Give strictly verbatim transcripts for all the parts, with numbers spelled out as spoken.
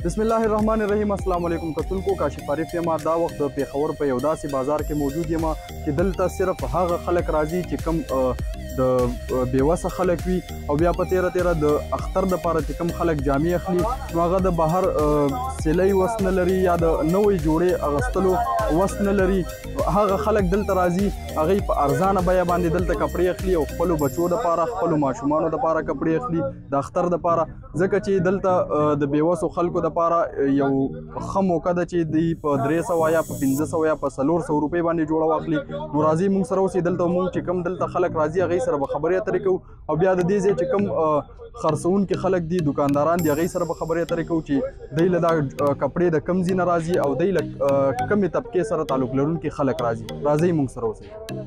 بسم الله الرحمن الرحیم. السلام علیکم کتونکو، کاشف عارف یم. دا وخت د پیښور په یو داسې بازار کې موجود یم چې دلته صرف هغه خلک راځي چې کم د بېوسه خلک وي او بیا په تیره تیره د اختر دپاره چې کوم خلک جامې اخلي نو هغه د بهر سیلۍ وس نه لري یا د نوې جوړې اغوستلو وس نه لري. هغه خلک دلته راځي، هغوی په ارزانه بیه باندې دلته کپړې اخلي او خپلو بچو دپاره خپلو ماشومانو دپاره کپړې اخلي د اختر دپاره، ځکه چې دلته د بېوسو خلکو دپاره یو ښه موقع ده چې دوی په درې سوه یا په پنځه سوه یا په څلور سوه روپۍ باندې جوړه واخلي. نو راځئ موږ سره اوسئ دلته موږ چې کوم دلته خلک راځي هغوی سره به خبرې اترې کوو او بیا د دې ځای چې کوم خرڅوونکي خلک دي، دکانداران دي، هغوی سره به خبرې اترې کوو چې دوی له دا کپړې د کوم ځای نه راځي او دوی له کومې طبقې سره تعلق لرونکي خلک راځي. راځئ موږ سره اوسئ.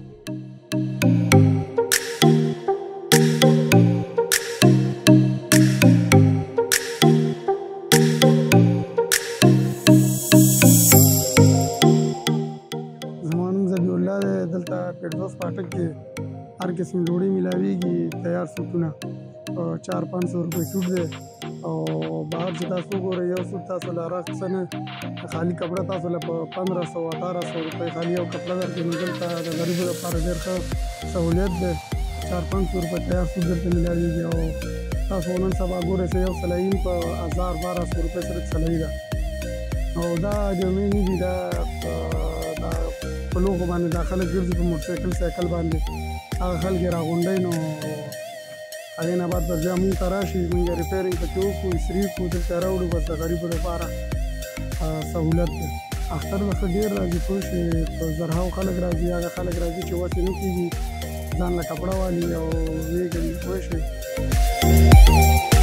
دلته پیټروس پاټک کې هر قسم ډوډۍ ملاویږي، تیار سوټونه چار پانچ سو روپۍ سوټ دی او بهر چې تاسو وګورئ یو سوټ تاسو له هغه څه نه خالي کپړه تاسو له په پندره سوه اتاره سوه روپۍ خالي یو کپړه درکوي. نو دلته د غریبو لپاره ډېر ښه سهولیت دی. چار پانچ سو روپۍ تیار سوټ دلته ملاویږي او تاسو نن سبا ګورئ چې یو سلایم په هزار باره سو روپۍ سره سلایي ده او دا جامې نه دي، دا په لوښو باندې دا خلک ګرځي په موټرسایکل سایکل باندې، هغه خلک یې راغونډوي نو هغې نه بعد به بیا مونږ ته راشي، مونږ یې ریپیرنګ پکې وکړو، ایستري کړو، دلته راوړو. بس د غریبو دپاره سهولت دی. اختر به ښه ډېر راځي، پوه شوې، په زرهاو خلک راځي، هغه خلک راځي چې وس یې نه کېږي، ځان له کپړه والي او ویې کوي، پوه شوې.